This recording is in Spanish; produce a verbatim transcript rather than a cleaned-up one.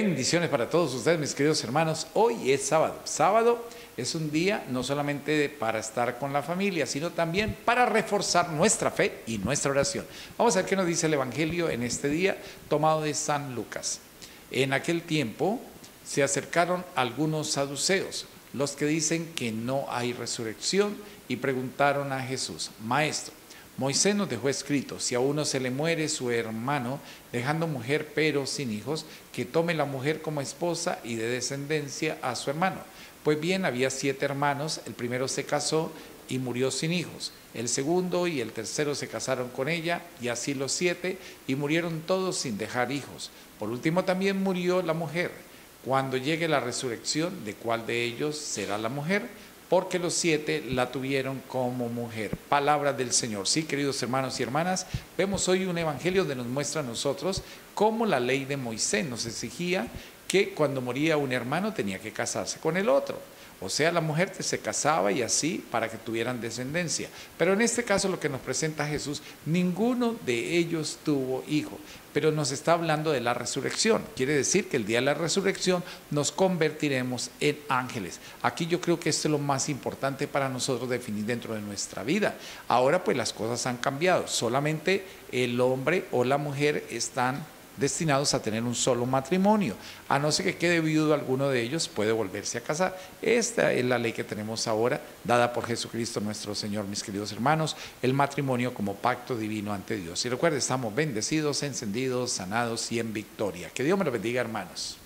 Bendiciones para todos ustedes, mis queridos hermanos. Hoy es sábado. Sábado es un día no solamente para estar con la familia, sino también para reforzar nuestra fe y nuestra oración. Vamos a ver qué nos dice el Evangelio en este día, tomado de San Lucas. En aquel tiempo se acercaron algunos saduceos, los que dicen que no hay resurrección, y preguntaron a Jesús: Maestro, Moisés nos dejó escrito, si a uno se le muere su hermano, dejando mujer pero sin hijos, que tome la mujer como esposa y dé descendencia a su hermano. Pues bien, había siete hermanos, el primero se casó y murió sin hijos, el segundo y el tercero se casaron con ella, y así los siete, y murieron todos sin dejar hijos. Por último también murió la mujer. Cuando llegue la resurrección, ¿de cuál de ellos será la mujer? Porque los siete la tuvieron como mujer. Palabra del Señor. Sí, queridos hermanos y hermanas, vemos hoy un evangelio donde nos muestra a nosotros cómo la ley de Moisés nos exigía que cuando moría un hermano tenía que casarse con el otro. O sea, la mujer se casaba y así para que tuvieran descendencia. Pero en este caso lo que nos presenta Jesús, ninguno de ellos tuvo hijo. Pero nos está hablando de la resurrección. Quiere decir que el día de la resurrección nos convertiremos en ángeles. Aquí yo creo que esto es lo más importante para nosotros definir dentro de nuestra vida. Ahora pues las cosas han cambiado. Solamente el hombre o la mujer están destinados a tener un solo matrimonio, a no ser que quede viudo alguno de ellos, puede volverse a casar. Esta es la ley que tenemos ahora, dada por Jesucristo nuestro Señor, mis queridos hermanos, el matrimonio como pacto divino ante Dios. Y recuerden, estamos bendecidos, encendidos, sanados y en victoria. Que Dios me lo bendiga, hermanos.